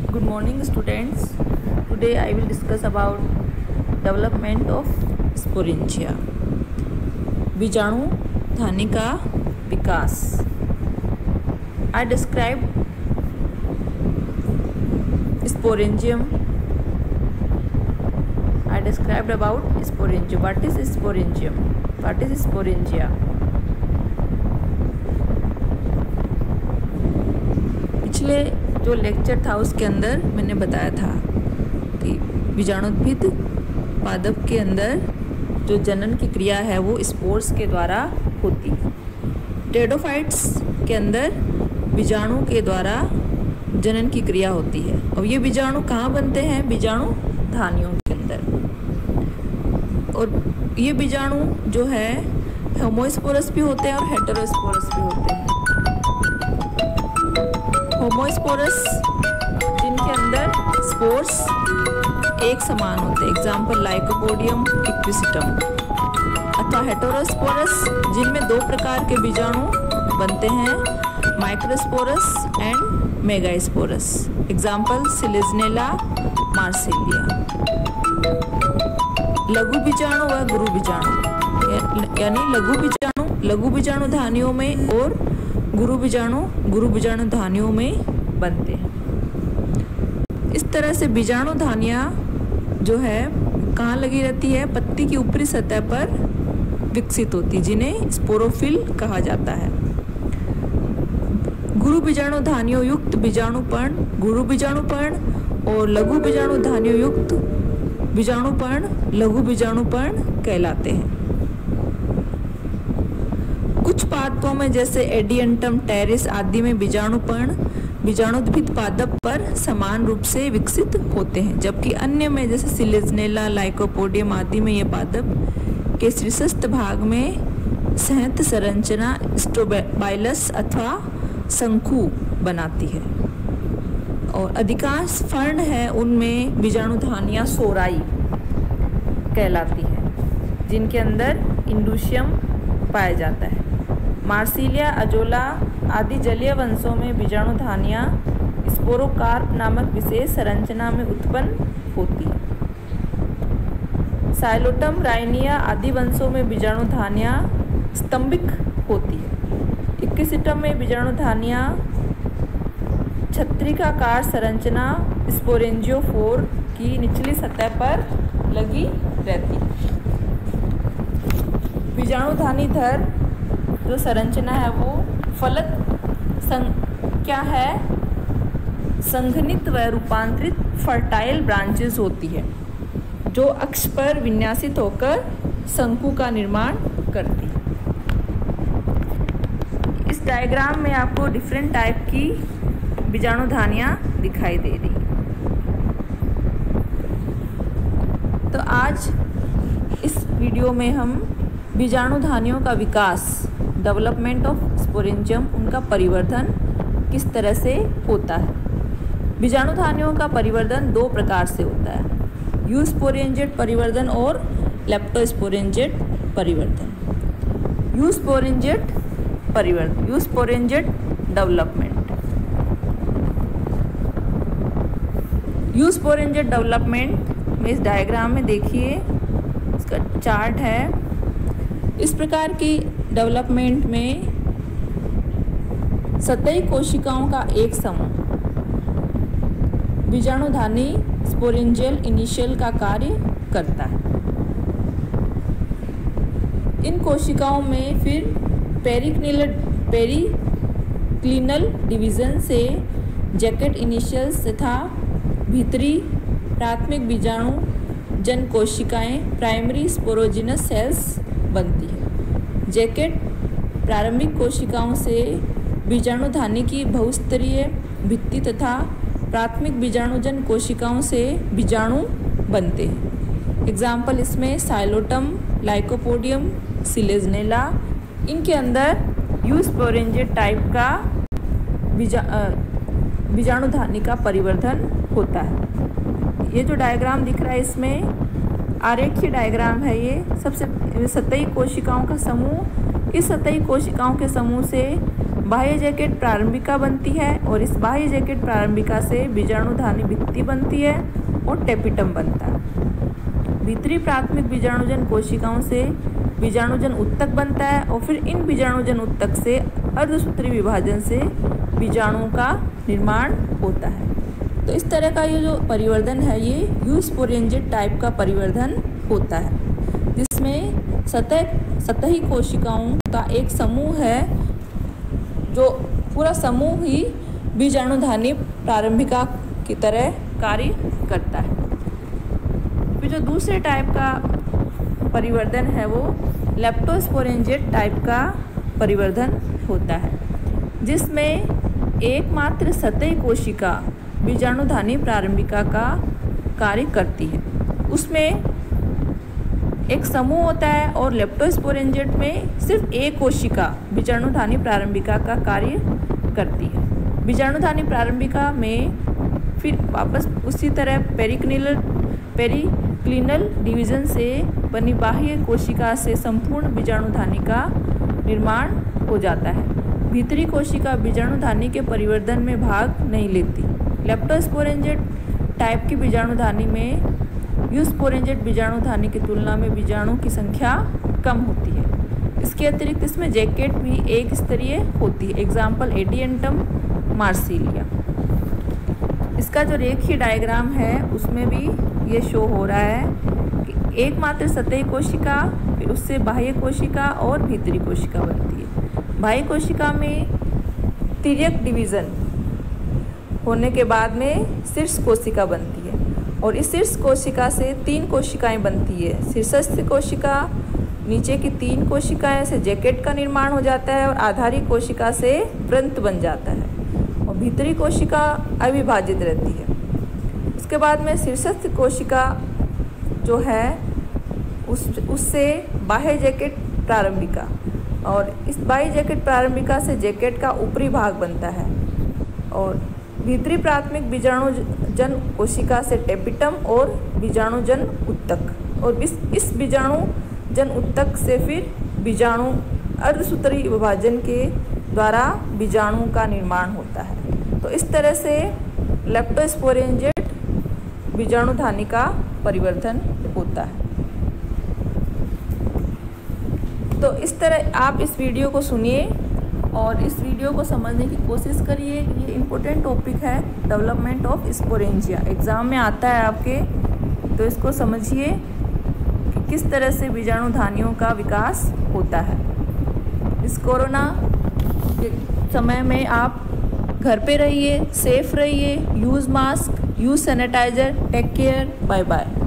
Good morning students. Today I will discuss about development of sporangia. बीजाणु धानी का विकास. I described sporangium. I described about sporangium. What is sporangium? What is sporangia? पिछले जो lecture था उसके अंदर मैंने बताया था कि बीजाणुद्भिद पादप के अंदर जो जनन की क्रिया है वो स्पोर्स के द्वारा होती है. टेरिडोफाइट्स के अंदर बीजाणु के द्वारा जनन की क्रिया होती है. और ये बीजाणु कहाँ बनते हैं? बीजाणु धानियों के अंदर. और ये बीजाणु जो है होमोस्पोरस भी होते हैं और हेटेरोस्पोरस भी होते हैं. होमोस्पोरस जिनके अंदर स्पोर्स एक समान होते हैं, एग्जाम्पल लाइकोपोडियम इक्विसिटम. अथवा हेटेरोस्पोरस जिनमें दो प्रकार के बीजाणु बनते हैं, microspores and megaspores. Example Selaginella Marsilea. लघु बीजाणु व गुरु बीजाणु यानी लघु बीजाणु धानियों में और गुरु बीजाणु धानियों में बनते हैं. इस तरह से बीजाणु धानियाँ जो है कहाँ लगी रहती है? पत्ती की ऊपरी सतह पर विकसित होती, जिन्हें स्पोरोफिल कहा जाता है. गुरु बीजाणु धानियों युक्त बीजाणुपर्ण गुरु बीजाणुपर्ण और लघु बीजाणु धानियों युक्त बीजाणुपर्ण लघु बीजाणुपर्ण कहलाते हैं. कुछ पादपों में जैसे एडियंटम टेरिस आदि में बीजाणुपर्ण बीजाणुद्भिद पादप पर समान रूप से विकसित होते हैं, जबकि अन्य में जैसे सिलेजनेला लाइकोपोडियम आदि में ये पादप के शीर्षस्थ भाग में सहंत संरचना स्ट्रोबाइलस अथवा शंकु बनाती है. और अधिकांश फर्ण है उनमें बीजाणुधानियाँ सोराई कहलाती है, जिनके अंदर इंडुशियम पाया जाता है. मार्सिलिया अजोला आदि जलीय वंशों में बीजाणुधानियाँ स्पोरोकार्प नामक विशेष संरचना में उत्पन्न होती है. साइलोटम राइनिया आदि वंशों में बीजाणुधानियाँ स्तंभिक होती है. इक्विसिटम में बीजाणुधानियाँ छत्रिकाकार संरचना स्पोरेंजियोफोर की निचली सतह पर लगी रहती है. बीजाणुधानी धर जो संरचना है वो फलक क्या है? संघनित व रूपांतरित फर्टाइल ब्रांचेस होती है, जो अक्ष पर विन्यासित होकर शंकु का निर्माण करती है. इस डायग्राम में आपको डिफरेंट टाइप की बीजाणुधानियाँ दिखाई दे रही है. तो आज इस वीडियो में हम बीजाणुधानियों का विकास, डेवलपमेंट ऑफ स्पोरेंजियम, उनका परिवर्धन किस तरह से होता है. बीजाणुधानियों का परिवर्धन दो प्रकार से होता है, यूस्पोरेंजिएट परिवर्धन और लेप्टोस्पोरेंजिएट परिवर्धन. यूस्पोरेंजिएट परिवर्धन, यूस्पोरेंजिएट डेवलपमेंट. यूस्पोरेंजिएट डेवलपमेंट में इस डायग्राम में देखिए, इसका चार्ट है. इस प्रकार की डेवलपमेंट में सतही कोशिकाओं का एक समूह बीजाणुधानी स्पोरेंजियल इनिशियल का कार्य करता है. इन कोशिकाओं में फिर पेरिक्लिनल डिवीजन से जैकेट इनिशियल्स तथा भीतरी प्राथमिक बीजाणु जन कोशिकाएं प्राइमरी स्पोरोजिनस सेल्स बनती है. जैकेट प्रारंभिक कोशिकाओं से बीजाणुधानी की बहुस्तरीय भित्ति तथा प्राथमिक बीजाणुजन कोशिकाओं से बीजाणु बनते हैं. एग्जाम्पल इसमें साइलोटम, लाइकोपोडियम, सिलेजनेला. इनके अंदर यूस्पोरेंजिएट टाइप का बीजाणुधानी का परिवर्धन होता है. ये जो डायग्राम दिख रहा है इसमें आरेखीय डायग्राम है. ये सबसे सतही कोशिकाओं का समूह, इस सतही कोशिकाओं के समूह से बाह्य जैकेट प्रारंभिका बनती है और इस बाह्य जैकेट प्रारंभिका से बीजाणुधानी भित्ति बनती है और टेपिटम बनता है। भीतरी प्राथमिक बीजाणुजन कोशिकाओं से बीजाणुजन उत्तक बनता है और फिर इन बीजाणुजन उत्तक से अर्धसूत्री विभाजन से बीजाणुओं का निर्माण होता है। तो इस तरह का ये जो परिवर्धन है ये यूस्पोरेंजियट टाइप का परिवर्धन होता है, जिसमें सतही कोशिकाओं का एक समूह है, जो पूरा समूह ही बीजाणुधानी प्रारंभिका की तरह कार्य करता है। फिर जो दूसरे टाइप का परिवर्धन है वो लेप्टोस्पोरेंजियट टाइप का परिवर्धन होता है, जिसमें एकमात्र सतही कोशिका बीजाणुधानी प्रारंभिका का कार्य करती है। उसमें एक समूह होता है और लेप्टोस्पोरेंजियट में सिर्फ एक कोशिका बीजाणुधानी प्रारंभिका का कार्य करती है। बीजाणुधानी प्रारंभिका में फिर वापस उसी तरह पेरिक्लिनल डिवीजन से बनी बाह्य कोशिका से संपूर्ण बीजाणुधानी का निर्माण हो जाता है। भीतरी कोशिका बीजाणुधानी के परिवर्धन में भाग नहीं लेती। लेप्टोस्पोरेंजियट टाइप की बीजाणुधानी में यूस्पोरेंजियट बीजाणुधानी की तुलना में बीजाणु की संख्या कम होती है। इसके अतिरिक्त इसमें जैकेट भी एक स्तरीय होती है। Example Adiantum Marsilea. इसका जो रेखीय डायग्राम है उसमें भी ये शो हो रहा है कि एकमात्र सतही कोशिका, फिर उससे बाह्य कोशिका और भीतरी कोशिका बनती है। बाह्य कोशिका में तिर्यक डिवीज़न होने के बाद में शीर्ष कोशिका बनती है और इस शीर्ष कोशिका से 3 कोशिकाएं बनती है। शीर्षस्थ कोशिका, नीचे की 3 कोशिकाएं से जैकेट का निर्माण हो जाता है और आधारी कोशिका से वृंत बन जाता है और भीतरी कोशिका अविभाजित रहती है। उसके बाद में शीर्षस्थ कोशिका जो है उससे बाह्य जैकेट प्रारंभिका और इस बाह्य जैकेट प्रारंभिका से जैकेट का ऊपरी भाग बनता है और भीतरी प्राथमिक बीजाणुजन कोशिका से टेपिटम और बीजाणुजन उत्तक और इस बीजाणुजन उत्तक से फिर बीजाणु अर्धसूत्री विभाजन के द्वारा बीजाणु का निर्माण होता है। तो इस तरह से लेप्टोस्पोरेंजियट बीजाणुधानी का परिवर्धन होता है। तो इस तरह आप इस वीडियो को सुनिए और इस वीडियो को समझने की कोशिश करिए। ये इम्पोर्टेंट टॉपिक है, डेवलपमेंट ऑफ स्पोरेंजिया, एग्ज़ाम में आता है आपके। तो इसको समझिए कि किस तरह से बीजाणुधानियों का विकास होता है। इस कोरोना के समय में आप घर पे रहिए, सेफ रहिए, use mask, use sanitiser, take care, bye bye.